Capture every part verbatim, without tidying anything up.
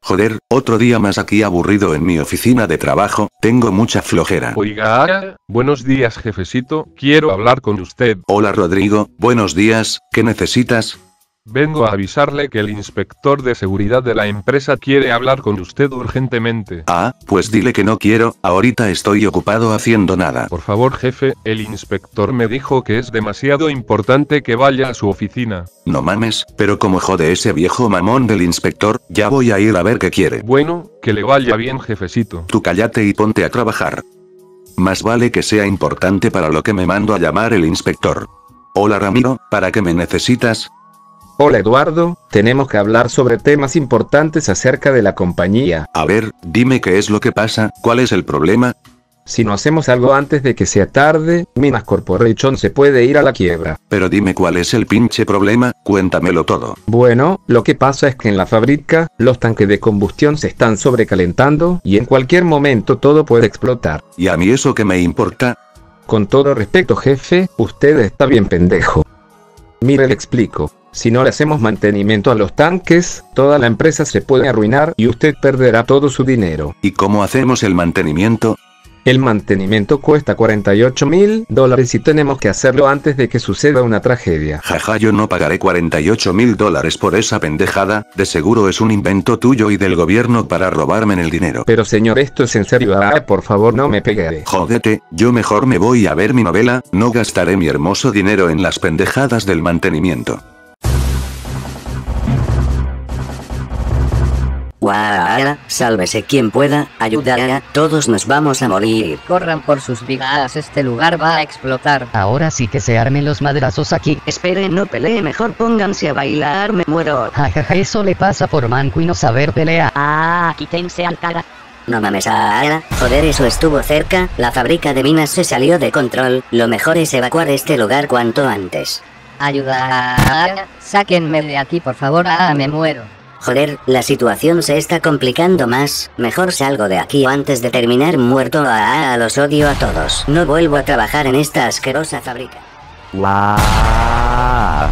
Joder, otro día más aquí aburrido en mi oficina de trabajo, tengo mucha flojera. Oiga, buenos días jefecito, quiero hablar con usted. Hola Rodrigo, buenos días, ¿qué necesitas? Vengo a avisarle que el inspector de seguridad de la empresa quiere hablar con usted urgentemente. Ah, pues dile que no quiero, ahorita estoy ocupado haciendo nada. Por favor jefe, el inspector me dijo que es demasiado importante que vaya a su oficina. No mames, pero como jode ese viejo mamón del inspector, ya voy a ir a ver qué quiere. Bueno, que le vaya bien jefecito. Tú cállate y ponte a trabajar. Más vale que sea importante para lo que me mando a llamar el inspector. Hola Ramiro, ¿para qué me necesitas? Hola Eduardo, tenemos que hablar sobre temas importantes acerca de la compañía. A ver, dime qué es lo que pasa, ¿cuál es el problema? Si no hacemos algo antes de que sea tarde, Minas Corporation se puede ir a la quiebra. Pero dime cuál es el pinche problema, cuéntamelo todo. Bueno, lo que pasa es que en la fábrica, los tanques de combustión se están sobrecalentando y en cualquier momento todo puede explotar. ¿Y a mí eso qué me importa? Con todo respeto jefe, usted está bien pendejo. Mire, le explico. Si no le hacemos mantenimiento a los tanques, toda la empresa se puede arruinar y usted perderá todo su dinero. ¿Y cómo hacemos el mantenimiento? El mantenimiento cuesta cuarenta y ocho mil dólares y tenemos que hacerlo antes de que suceda una tragedia. Jaja, yo no pagaré cuarenta y ocho mil dólares por esa pendejada, de seguro es un invento tuyo y del gobierno para robarme el dinero. Pero señor, esto es en serio, ah, por favor no me pegue. Jódete, yo mejor me voy a ver mi novela, no gastaré mi hermoso dinero en las pendejadas del mantenimiento. ¡Guau! Sálvese quien pueda, ayudar, todos nos vamos a morir. Corran por sus vidas, este lugar va a explotar. Ahora sí que se armen los madrazos aquí. Esperen, no pelee, mejor pónganse a bailar, me muero. Jajaja, eso le pasa por manco y no saber pelear. Ah, quítense al cara. No mames, ah, joder, eso estuvo cerca, la fábrica de minas se salió de control, lo mejor es evacuar este lugar cuanto antes. Ayudar, sáquenme de aquí por favor, ah, me muero. Joder, la situación se está complicando más, mejor salgo de aquí antes de terminar muerto, ah, ah, los odio a todos. No vuelvo a trabajar en esta asquerosa fábrica. ¡Guau!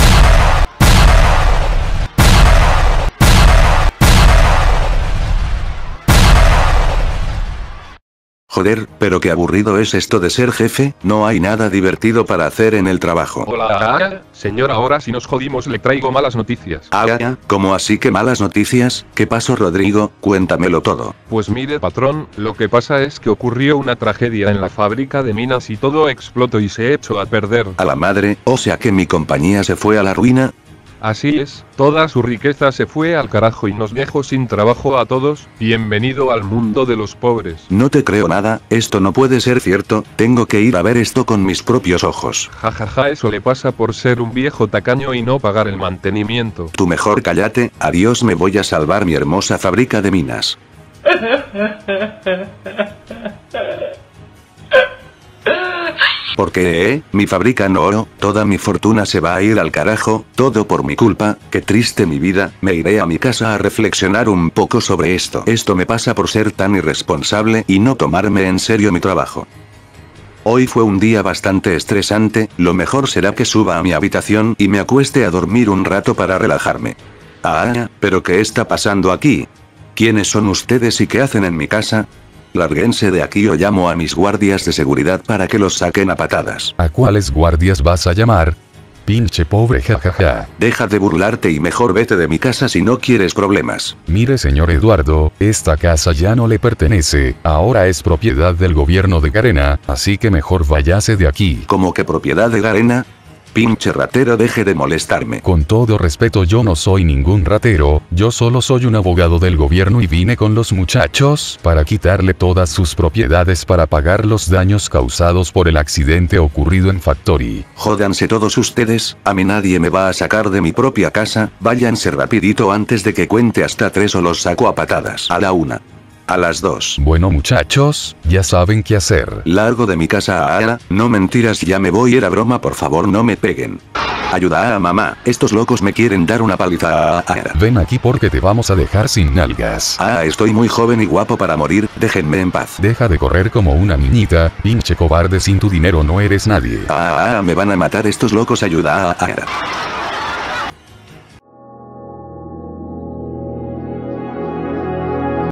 Joder, pero qué aburrido es esto de ser jefe, no hay nada divertido para hacer en el trabajo. Hola, señor, ahora si nos jodimos le traigo malas noticias. Ah, ¿cómo así que malas noticias? ¿Qué pasó Rodrigo? Cuéntamelo todo. Pues mire patrón, lo que pasa es que ocurrió una tragedia en la fábrica de minas y todo explotó y se echó a perder. A la madre, o sea que mi compañía se fue a la ruina. Así es, toda su riqueza se fue al carajo y nos dejó sin trabajo a todos. Bienvenido al mundo de los pobres. No te creo nada, esto no puede ser cierto, tengo que ir a ver esto con mis propios ojos. Jajaja, ja, ja, eso le pasa por ser un viejo tacaño y no pagar el mantenimiento. Tú mejor cállate, adiós, me voy a salvar mi hermosa fábrica de minas. ¿Por qué, eh? Mi fábrica no oro, toda mi fortuna se va a ir al carajo, todo por mi culpa, qué triste mi vida, me iré a mi casa a reflexionar un poco sobre esto. Esto me pasa por ser tan irresponsable y no tomarme en serio mi trabajo. Hoy fue un día bastante estresante, lo mejor será que suba a mi habitación y me acueste a dormir un rato para relajarme. Ah, ¿pero qué está pasando aquí? ¿Quiénes son ustedes y qué hacen en mi casa? Lárguense de aquí o llamo a mis guardias de seguridad para que los saquen a patadas. ¿A cuáles guardias vas a llamar? Pinche pobre, jajaja. Deja de burlarte y mejor vete de mi casa si no quieres problemas. Mire señor Eduardo, esta casa ya no le pertenece, ahora es propiedad del gobierno de Garena, así que mejor váyase de aquí. ¿Cómo que propiedad de Garena? Pinche ratero, deje de molestarme. Con todo respeto, yo no soy ningún ratero, yo solo soy un abogado del gobierno y vine con los muchachos para quitarle todas sus propiedades para pagar los daños causados por el accidente ocurrido en Factory. Jódanse todos ustedes, a mí nadie me va a sacar de mi propia casa, váyanse rapidito antes de que cuente hasta tres o los saco a patadas. A la una. A las dos. Bueno muchachos, ya saben qué hacer. Largo de mi casa a no mentiras, ya me voy, era broma, por favor no me peguen. Ayuda a mamá, estos locos me quieren dar una paliza. Ven aquí porque te vamos a dejar sin nalgas. Ah, estoy muy joven y guapo para morir, déjenme en paz. Deja de correr como una niñita, pinche cobarde, sin tu dinero no eres nadie. Ah, me van a matar estos locos, ayuda a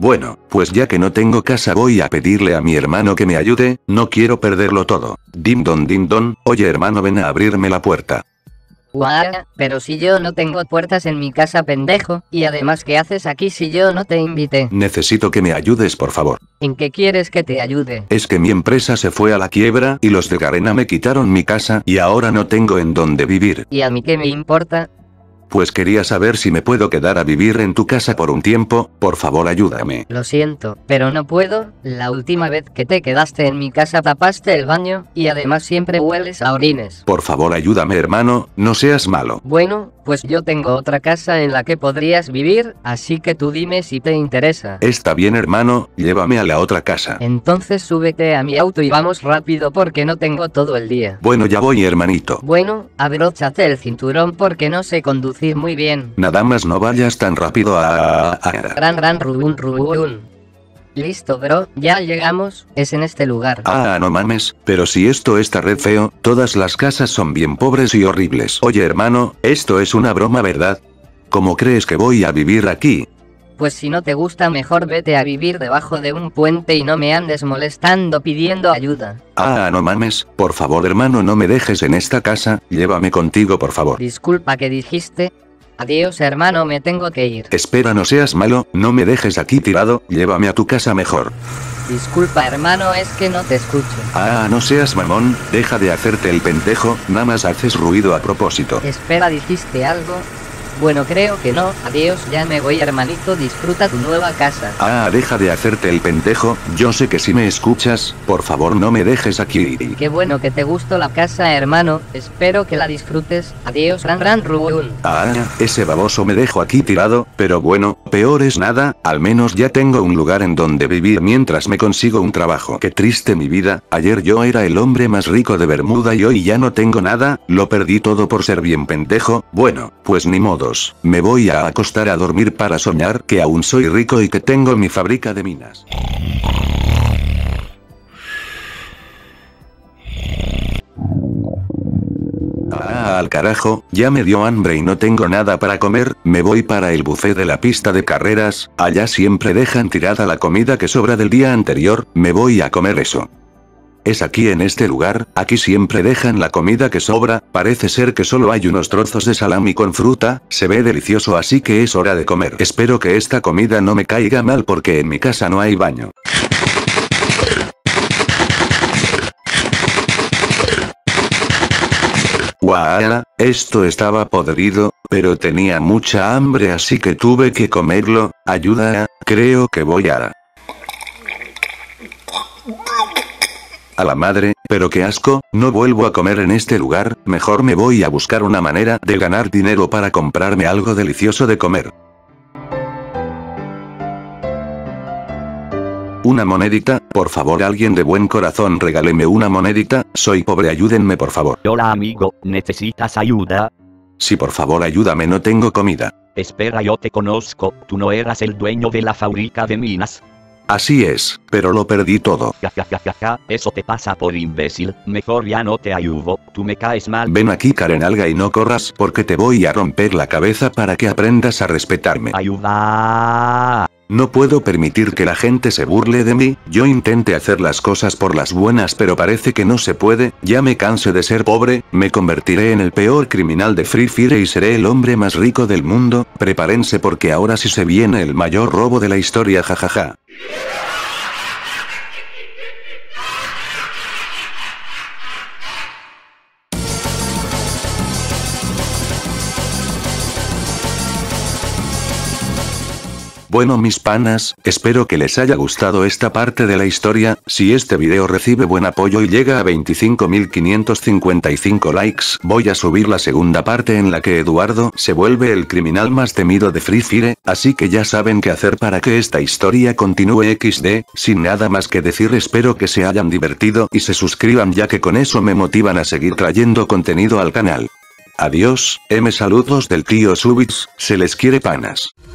Bueno, pues ya que no tengo casa voy a pedirle a mi hermano que me ayude, no quiero perderlo todo. Dim don dim don, oye hermano ven a abrirme la puerta. Guau, pero si yo no tengo puertas en mi casa, pendejo, y además ¿qué haces aquí si yo no te invité? Necesito que me ayudes por favor. ¿En qué quieres que te ayude? Es que mi empresa se fue a la quiebra y los de Garena me quitaron mi casa y ahora no tengo en dónde vivir. ¿Y a mí qué me importa? Pues quería saber si me puedo quedar a vivir en tu casa por un tiempo, por favor ayúdame. Lo siento, pero no puedo. La última vez que te quedaste en mi casa tapaste el baño, y además siempre hueles a orines. Por favor ayúdame hermano, no seas malo. Bueno, pues yo tengo otra casa en la que podrías vivir, así que tú dime si te interesa. Está bien hermano, llévame a la otra casa. Entonces súbete a mi auto y vamos rápido porque no tengo todo el día. Bueno ya voy hermanito. Bueno, abróchate el cinturón porque no sé conducir muy bien. Nada más no vayas tan rápido a... a- a- Ran ran rubun rubun. Listo bro, ya llegamos, es en este lugar. Ah, no mames, pero si esto está re feo, todas las casas son bien pobres y horribles. Oye hermano, esto es una broma ¿verdad? ¿Cómo crees que voy a vivir aquí? Pues si no te gusta mejor vete a vivir debajo de un puente y no me andes molestando pidiendo ayuda. Ah, no mames, por favor hermano no me dejes en esta casa, llévame contigo por favor. Disculpa, ¿qué dijiste? Adiós hermano, me tengo que ir. Espera no seas malo, no me dejes aquí tirado, llévame a tu casa mejor. Disculpa hermano, es que no te escucho. Ah, no seas mamón, deja de hacerte el pendejo, nada más haces ruido a propósito. Espera, ¿dijiste algo? Bueno, creo que no. Adiós, ya me voy hermanito, disfruta tu nueva casa. Ah, deja de hacerte el pendejo, yo sé que si me escuchas, por favor no me dejes aquí. Qué bueno que te gustó la casa hermano, espero que la disfrutes. Adiós ran ran rubun. Ah, ese baboso me dejó aquí tirado, pero bueno, peor es nada, al menos ya tengo un lugar en donde vivir mientras me consigo un trabajo. Qué triste mi vida, ayer yo era el hombre más rico de Bermuda y hoy ya no tengo nada, lo perdí todo por ser bien pendejo, bueno, pues ni modos. Me voy a acostar a dormir para soñar que aún soy rico y que tengo mi fábrica de minas. Ah, al carajo, ya me dio hambre y no tengo nada para comer, me voy para el buffet de la pista de carreras, allá siempre dejan tirada la comida que sobra del día anterior, me voy a comer eso. Es aquí en este lugar, aquí siempre dejan la comida que sobra, parece ser que solo hay unos trozos de salami con fruta, se ve delicioso así que es hora de comer. Espero que esta comida no me caiga mal porque en mi casa no hay baño. Guau, esto estaba podrido, pero tenía mucha hambre así que tuve que comerlo, ayuda, creo que voy a... A la madre, pero qué asco, no vuelvo a comer en este lugar, mejor me voy a buscar una manera de ganar dinero para comprarme algo delicioso de comer. Una monedita, por favor alguien de buen corazón regáleme una monedita, soy pobre ayúdenme por favor. Hola amigo, ¿necesitas ayuda? Sí por favor ayúdame no tengo comida. Espera, yo te conozco, tú no eras el dueño de la fábrica de minas. Así es, pero lo perdí todo. Ja ja ja ja ja, eso te pasa por imbécil, mejor ya no te ayudo, tú me caes mal. Ven aquí Karenalga y no corras porque te voy a romper la cabeza para que aprendas a respetarme. Ayuda. No puedo permitir que la gente se burle de mí, yo intenté hacer las cosas por las buenas pero parece que no se puede, ya me cansé de ser pobre, me convertiré en el peor criminal de Free Fire y seré el hombre más rico del mundo, prepárense porque ahora sí se viene el mayor robo de la historia jajaja. Bueno mis panas, espero que les haya gustado esta parte de la historia, si este video recibe buen apoyo y llega a veinticinco mil quinientos cincuenta y cinco likes, voy a subir la segunda parte en la que Eduardo se vuelve el criminal más temido de Free Fire, así que ya saben qué hacer para que esta historia continúe equis de, sin nada más que decir espero que se hayan divertido y se suscriban ya que con eso me motivan a seguir trayendo contenido al canal. Adiós, M saludos del tío Subits, se les quiere panas.